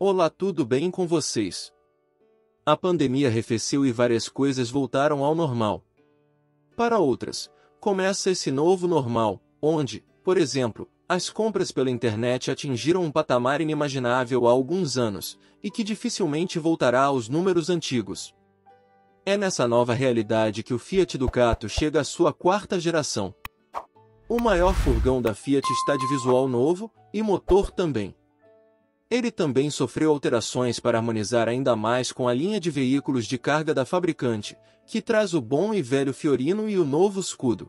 Olá, tudo bem com vocês? A pandemia arrefeceu e várias coisas voltaram ao normal. Para outras, começa esse novo normal, onde, por exemplo, as compras pela internet atingiram um patamar inimaginável há alguns anos, e que dificilmente voltará aos números antigos. É nessa nova realidade que o Fiat Ducato chega à sua quarta geração. O maior furgão da Fiat está de visual novo, e motor também. Ele também sofreu alterações para harmonizar ainda mais com a linha de veículos de carga da fabricante, que traz o bom e velho Fiorino e o novo Scudo.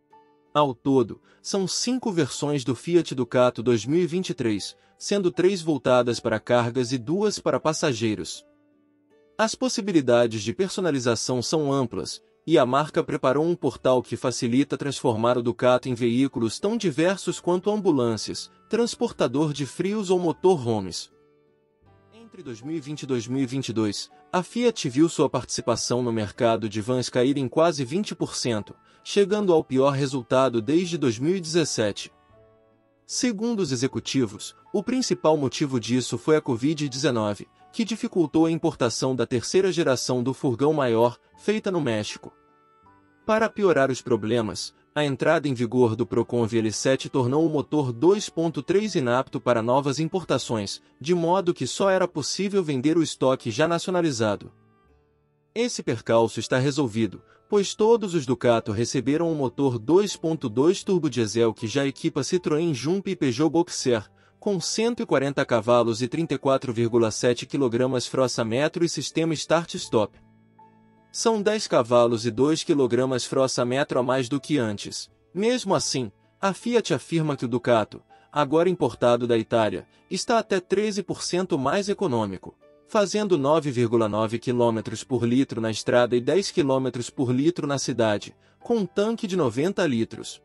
Ao todo, são 5 versões do Fiat Ducato 2023, sendo 3 voltadas para cargas e 2 para passageiros. As possibilidades de personalização são amplas, e a marca preparou um portal que facilita transformar o Ducato em veículos tão diversos quanto ambulâncias, transportador de frios ou motorhomes. Entre 2020 e 2022, a Fiat viu sua participação no mercado de vans cair em quase 20%, chegando ao pior resultado desde 2017. Segundo os executivos, o principal motivo disso foi a Covid-19, que dificultou a importação da terceira geração do furgão maior, feita no México. Para piorar os problemas, a entrada em vigor do Procon VL7 tornou o motor 2.3 inapto para novas importações, de modo que só era possível vender o estoque já nacionalizado. Esse percalço está resolvido, pois todos os Ducato receberam um motor 2.2 turbodiesel que já equipa Citroën Jump e Peugeot Boxer, com 140 cavalos e 34,7 kg força-metro e sistema Start-Stop. São 10 cavalos e 2 kg força-metro a mais do que antes. Mesmo assim, a Fiat afirma que o Ducato, agora importado da Itália, está até 13% mais econômico, fazendo 9,9 km por litro na estrada e 10 km por litro na cidade, com um tanque de 90 litros.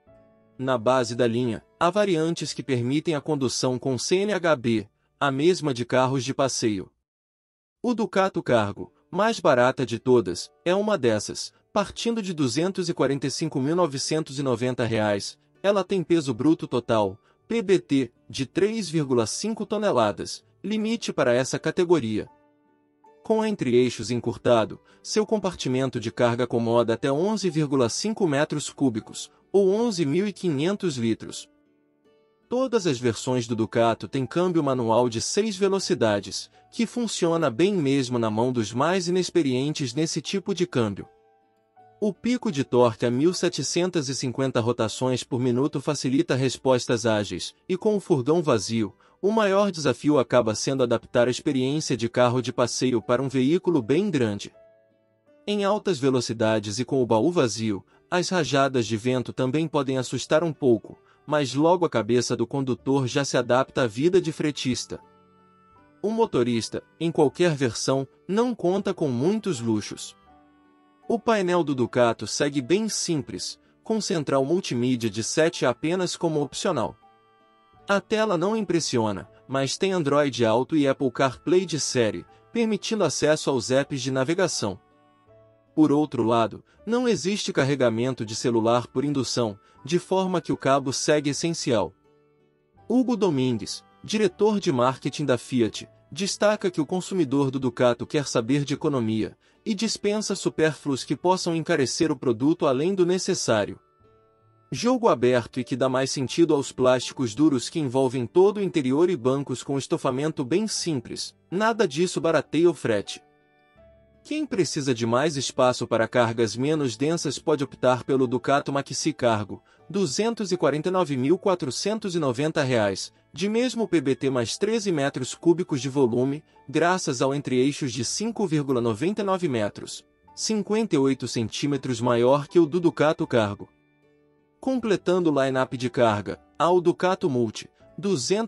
Na base da linha, há variantes que permitem a condução com CNHB, a mesma de carros de passeio. O Ducato Cargo, mais barata de todas, é uma dessas, partindo de R$ 245.990, ela tem peso bruto total, PBT, de 3,5 toneladas, limite para essa categoria. Com entre-eixos encurtado, seu compartimento de carga acomoda até 11,5 metros cúbicos, ou 11.500 litros. Todas as versões do Ducato têm câmbio manual de 6 velocidades, que funciona bem mesmo na mão dos mais inexperientes nesse tipo de câmbio. O pico de torque a 1.750 rotações por minuto facilita respostas ágeis, e com o furgão vazio, o maior desafio acaba sendo adaptar a experiência de carro de passeio para um veículo bem grande. Em altas velocidades e com o baú vazio, as rajadas de vento também podem assustar um pouco, mas logo a cabeça do condutor já se adapta à vida de fretista. O motorista, em qualquer versão, não conta com muitos luxos. O painel do Ducato segue bem simples, com central multimídia de 7 apenas como opcional. A tela não impressiona, mas tem Android Auto e Apple CarPlay de série, permitindo acesso aos apps de navegação. Por outro lado, não existe carregamento de celular por indução, de forma que o cabo segue essencial. Hugo Domingues, diretor de marketing da Fiat, destaca que o consumidor do Ducato quer saber de economia, e dispensa supérfluos que possam encarecer o produto além do necessário. Jogo aberto e que dá mais sentido aos plásticos duros que envolvem todo o interior e bancos com estofamento bem simples, nada disso barateia o frete. Quem precisa de mais espaço para cargas menos densas pode optar pelo Ducato Maxi Cargo, R$ 249.490, de mesmo PBT mais 13 metros cúbicos de volume, graças ao entre-eixos de 5,99 metros, 58 centímetros maior que o do Ducato Cargo. Completando o line-up de carga, há o Ducato Multi, R$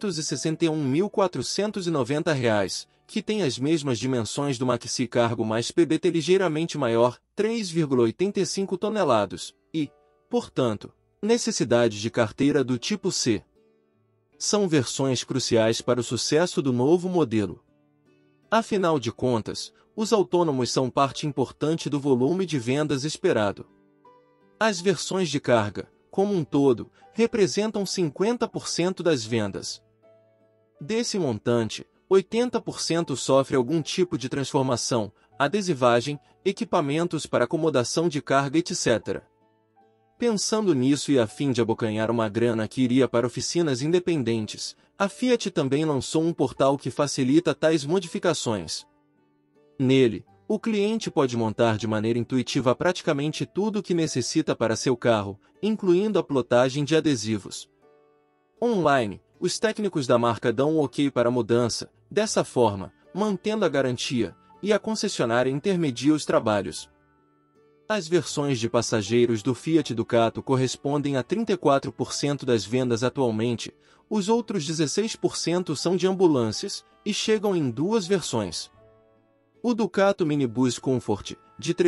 261.490, que tem as mesmas dimensões do Maxi Cargo mais PBT ligeiramente maior, 3,85 toneladas, e, portanto, necessidade de carteira do tipo C. São versões cruciais para o sucesso do novo modelo. Afinal de contas, os autônomos são parte importante do volume de vendas esperado. As versões de carga, como um todo, representam 50% das vendas. Desse montante, 80% sofre algum tipo de transformação, adesivagem, equipamentos para acomodação de carga, etc. Pensando nisso e a fim de abocanhar uma grana que iria para oficinas independentes, a Fiat também lançou um portal que facilita tais modificações. Nele, o cliente pode montar de maneira intuitiva praticamente tudo o que necessita para seu carro, incluindo a plotagem de adesivos. Online, os técnicos da marca dão um ok para a mudança, dessa forma, mantendo a garantia, e a concessionária intermedia os trabalhos. As versões de passageiros do Fiat Ducato correspondem a 34% das vendas atualmente, os outros 16% são de ambulâncias, e chegam em duas versões. O Ducato Minibus Comfort, de R$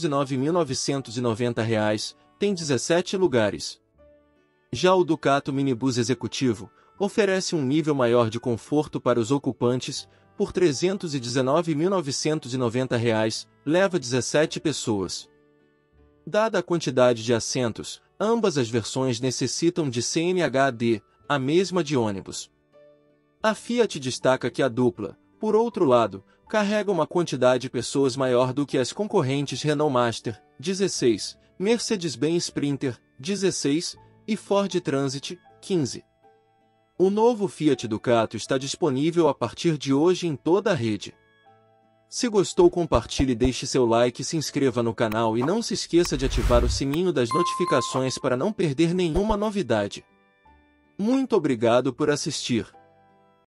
309.990, tem 17 lugares. Já o Ducato Minibus Executivo oferece um nível maior de conforto para os ocupantes, por R$ 319.990, leva 17 pessoas. Dada a quantidade de assentos, ambas as versões necessitam de CNH-D, a mesma de ônibus. A Fiat destaca que a dupla, por outro lado, carrega uma quantidade de pessoas maior do que as concorrentes Renault Master, 16, Mercedes-Benz Sprinter, 16, e Ford Transit, 15. O novo Fiat Ducato está disponível a partir de hoje em toda a rede. Se gostou, compartilhe, deixe seu like e se inscreva no canal e não se esqueça de ativar o sininho das notificações para não perder nenhuma novidade. Muito obrigado por assistir.